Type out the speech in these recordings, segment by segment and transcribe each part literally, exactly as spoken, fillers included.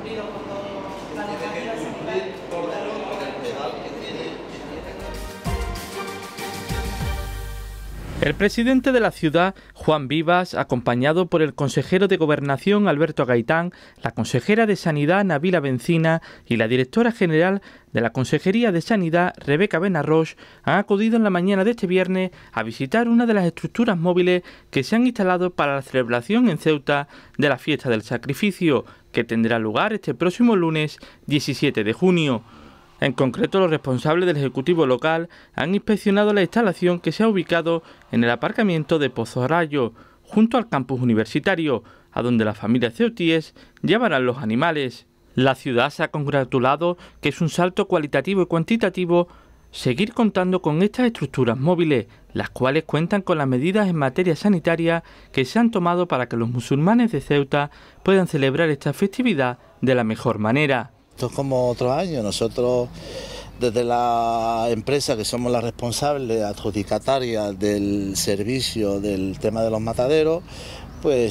cumplido con toda la normativa sanitaria. El presidente de la ciudad, Juan Vivas, acompañado por el consejero de Gobernación, Alberto Gaitán, la consejera de Sanidad, Nabila Bencina, y la directora general de la Consejería de Sanidad, Rebeca Benarroch, han acudido en la mañana de este viernes a visitar una de las estructuras móviles que se han instalado para la celebración en Ceuta de la Fiesta del Sacrificio, que tendrá lugar este próximo lunes diecisiete de junio. En concreto, los responsables del Ejecutivo local han inspeccionado la instalación que se ha ubicado en el aparcamiento de Pozo Rayo, junto al campus universitario, a donde las familias ceutíes llevarán los animales. La ciudad se ha congratulado que es un salto cualitativo y cuantitativo seguir contando con estas estructuras móviles, las cuales cuentan con las medidas en materia sanitaria que se han tomado para que los musulmanes de Ceuta puedan celebrar esta festividad de la mejor manera. Esto es como otros años. Nosotros, desde la empresa que somos la responsable adjudicataria del servicio del tema de los mataderos, pues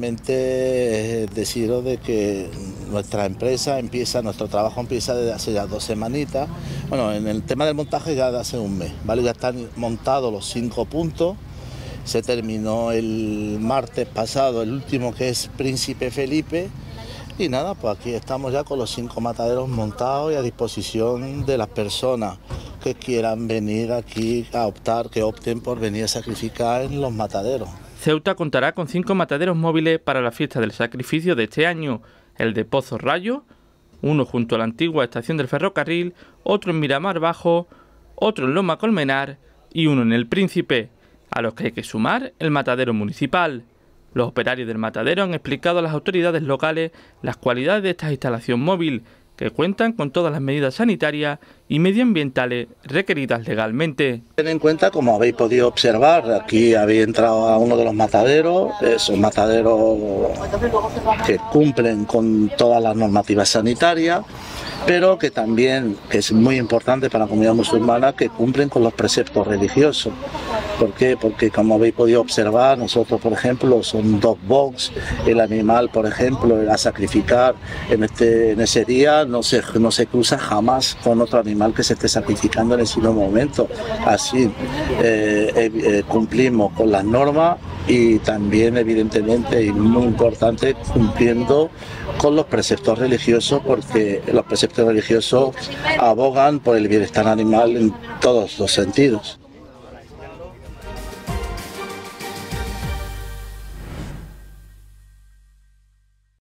simplemente deciros de que nuestra empresa empieza, nuestro trabajo empieza desde hace ya dos semanitas. Bueno, en el tema del montaje ya de hace un mes, ¿vale? Ya están montados los cinco puntos. Se terminó el martes pasado el último, que es Príncipe Felipe. Y nada, pues aquí estamos ya con los cinco mataderos montados y a disposición de las personas que quieran venir aquí a optar, que opten por venir a sacrificar en los mataderos. Ceuta contará con cinco mataderos móviles para la fiesta del sacrificio de este año: el de Pozo Rayo, uno junto a la antigua estación del ferrocarril, otro en Miramar Bajo, otro en Loma Colmenar y uno en El Príncipe, a los que hay que sumar el matadero municipal. Los operarios del matadero han explicado a las autoridades locales las cualidades de esta instalación móvil, que cuentan con todas las medidas sanitarias y medioambientales requeridas legalmente. Ten en cuenta, como habéis podido observar, aquí habéis entrado a uno de los mataderos, son mataderos que cumplen con todas las normativas sanitarias, pero que también, que es muy importante para la comunidad musulmana, que cumplen con los preceptos religiosos. ¿Por qué? Porque, como habéis podido observar, nosotros, por ejemplo, son dos box, el animal, por ejemplo, a sacrificar en, este, en ese día no se, no se cruza jamás con otro animal que se esté sacrificando en ese momento. Así eh, eh, cumplimos con las normas y también, evidentemente, y muy importante, cumpliendo con los preceptos religiosos, porque los preceptos religiosos abogan por el bienestar animal en todos los sentidos.